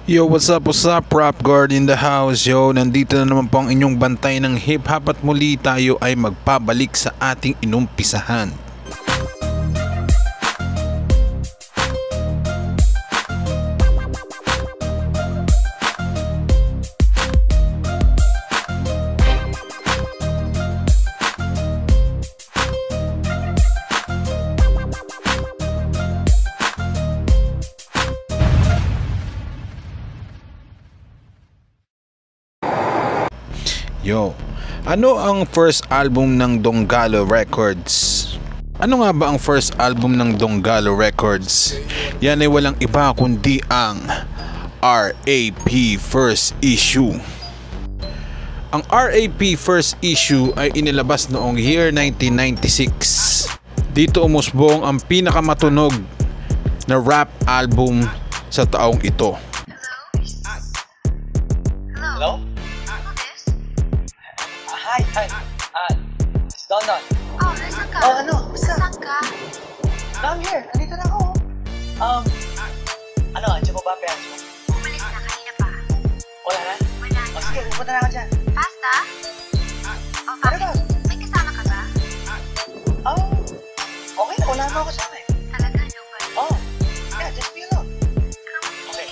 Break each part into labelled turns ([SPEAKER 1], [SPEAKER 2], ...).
[SPEAKER 1] Yo, what's up, Rap Guard in the house, yo. Nandito na naman po ang inyong bantay ng hip-hop at muli tayo ay magpabalik sa ating inumpisahan. Yo, ano ang first album ng Donggalo Records? Ano nga ba ang first album ng Donggalo Records? Yan ay walang iba kundi ang RAP First Issue. Ang RAP First Issue ay inilabas noong year 1996. Dito umusbong ang pinakamatunog na rap album sa taong ito.
[SPEAKER 2] Hello? Hi. It's Don.
[SPEAKER 3] Oh, nasaan ka?
[SPEAKER 2] Oh, ano? Basta.
[SPEAKER 3] Nasaan ka?
[SPEAKER 2] I'm here. Andito na ako. Andiyan mo ba parents mo?
[SPEAKER 3] Umalis na, kanina pa.
[SPEAKER 2] Wala na?
[SPEAKER 3] Wala na.
[SPEAKER 2] O sige, pupunta na ako dyan.
[SPEAKER 3] Pasta? Oh, bakit?
[SPEAKER 2] Ano ba?
[SPEAKER 3] May kasama ka ba?
[SPEAKER 2] Okay na. Wala na ako kasama eh.
[SPEAKER 3] Talaga, no ba?
[SPEAKER 2] Oh, yeah, just be alone. Okay.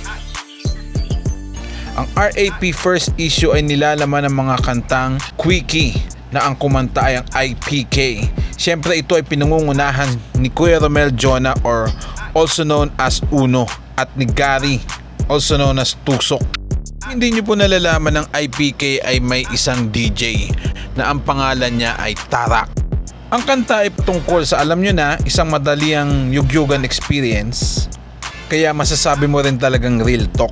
[SPEAKER 1] Ang RAP First Issue ay nilalaman ng mga kantang Quickie na ang kumanta ay ang IPK. Siyempre ito ay pinangungunahan ni Kuya Romel Jonah or also known as Uno at ni Gary also known as Tusok. Hindi nyo po nalalaman ng IPK ay may isang DJ na ang pangalan niya ay Tarak. Ang kanta ay tungkol sa alam nyo na isang madaliang yugyugan experience kaya masasabi mo rin talagang real talk.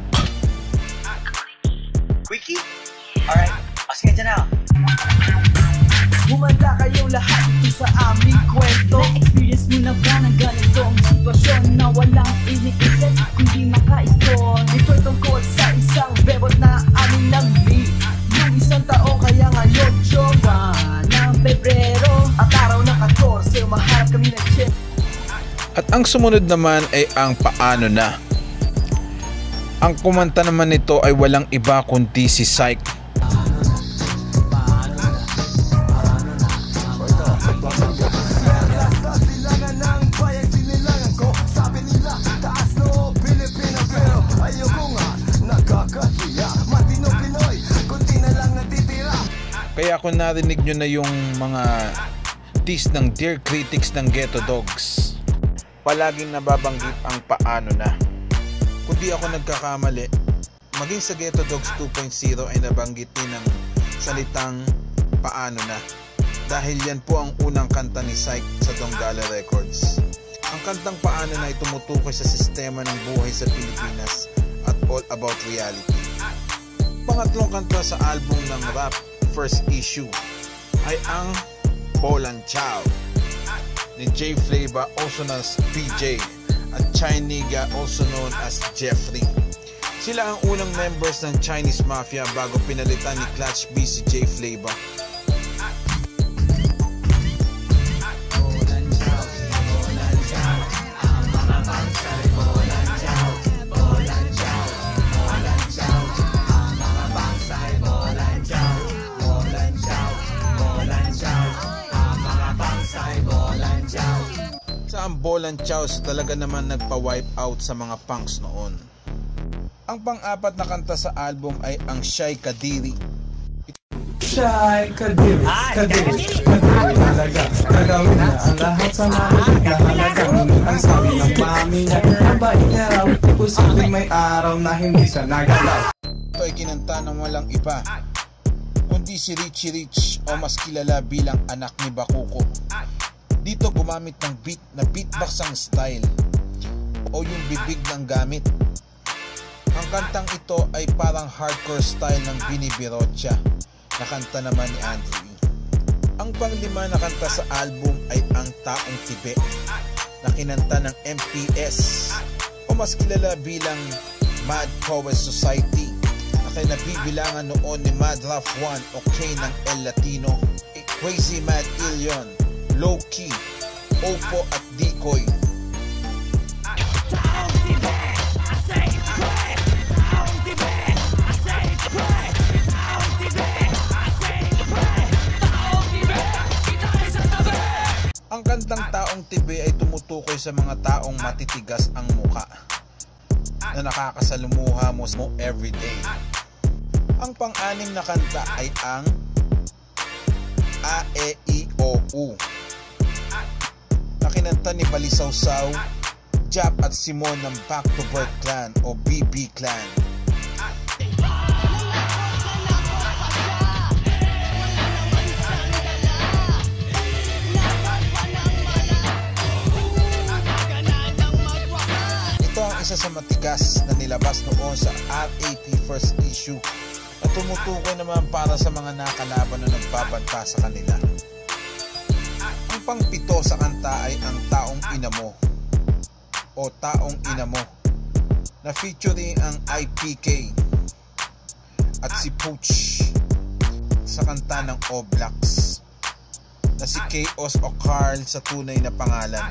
[SPEAKER 2] Quickie? Alright. O sige, dyan na ako.
[SPEAKER 4] Humanda kayo lahat ito sa aming kwento. Na-experience mo na ba ng ganitong sitwasyon na walang iniisip kundi maka-store? Ito'y tungkol sa isang bebot na aming nag-meet yung isang taon kaya ngayon Jowa ng Pebrero at araw ng 14 maharap kami ng chip.
[SPEAKER 1] At ang sumunod naman ay ang Paano Na. Ang kumanta naman nito ay walang iba kundi si Syke. Kaya kung narinig nyo na yung mga tease ng Dear Critics ng Ghetto Dogs, palaging nababanggit ang Paano Na. Kung di ako nagkakamali, maging sa Ghetto Dogs 2.0 ay nabanggit din ng salitang Paano Na. Dahil yan po ang unang kanta ni Syke sa Donggalo Records. Ang kantang Paano Na ay tumutukoy sa sistema ng buhay sa Pilipinas at all about reality. Pangatlong kanta sa album ng rap First Issue ay ang Bolan Chow ni J Flavor also known as PJ at Chiniga also known as Jeffrey. Sila ang unang members ng Chinese Mafia bago pinalitan ni Clutch B si J Flavor. Ang Bolan Chows talaga naman nagpa-wipe out sa mga punks noon. Ang pang-apat na kanta sa album ay ang Shy Kadiri.
[SPEAKER 5] Shy Kadiri, Kadiri talaga. Gagawin na ang lahat sa namin na halaga. Ang sabi ng mami niya, ang bait niya raw, posibleng may araw na hindi siya nagalaw.
[SPEAKER 1] Ito ay kinanta ng walang iba kundi si Richie Rich o mas kilala bilang anak ni Bakuko. Dito gumamit ng beat na beatbox ang style o yung bibig ng gamit. Ang kantang ito ay parang hardcore style ng Bini Birocha na kanta naman ni Andrew E. Ang panglima na kanta sa album ay ang Taong Tibe na kinanta ng MPS o mas kilala bilang Mad Poets Society na kinabibilangan noon ni Mad Raf 1 o K ng El Latino, Crazy Mad Ilion, Low Key, Opo at Decoy. tumutukoy sa mga taong matitigas ang muka na nakakasalumuha mo everyday. Ang pang-anim na kanta ay ang A, E, I, O, U na kinanta ni Balisawsaw, Jap at Simon ng Back to Birth Clan o BB Clan. Ito ang isa sa matigas na nilabas noon sa RAP first issue na tumutukoy naman para sa mga nakalaban na nagbabanta sa kanila. Ang pang-pito sa kanta ay ang Taong Ina Mo o Taong Ina Mo na featuring ang IPK at si Pooch sa kanta ng Oblax na si Chaos o Carl sa tunay na pangalan.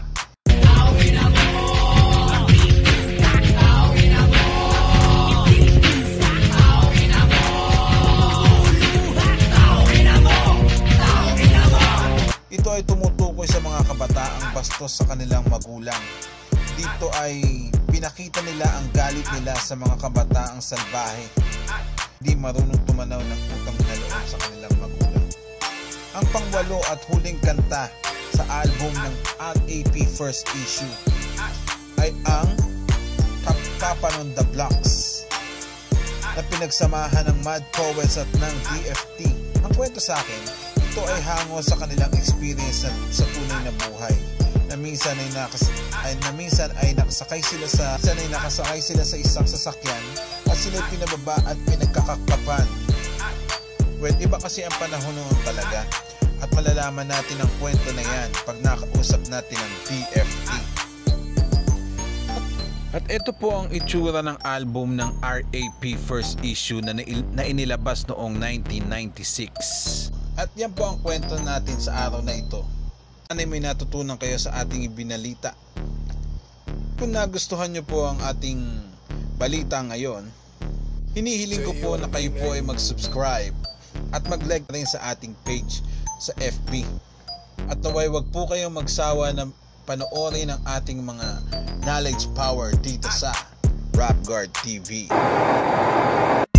[SPEAKER 1] Ito ay tumutukoy sa mga kabataang bastos sa kanilang magulang. Dito ay pinakita nila ang galit nila sa mga kabataang salbahe, di marunong tumanaw ng utang na loob sa kanilang magulang. Ang pangwalo at huling kanta sa album ng RAP first issue ay ang Kapkapan on the Blocks na pinagsamahan ng Mad Poets at ng DFT. Ang kwento sa akin, ito ay hango sa kanilang experience sa tunay na buhay na minsan ay nakasakay sila sa isang sasakyan at sila pinababa at pinagkakakapan. Well, iba kasi ang panahon noon talaga at malalaman natin ang kwento na yan pag nakausap natin ang DFT. At ito po ang itsura ng album ng RAP first issue na inilabas noong 1996. At yan po ang kwento natin sa araw na ito. Sana may natutunan kayo sa ating ibinalita. Kung nagustuhan nyo po ang ating balita ngayon, hinihiling ko po na kayo po ay mag-subscribe at mag-like rin sa ating page sa FB. At naway wag po kayong magsawa na panoorin ang ating mga knowledge power dito sa Rap Guard TV.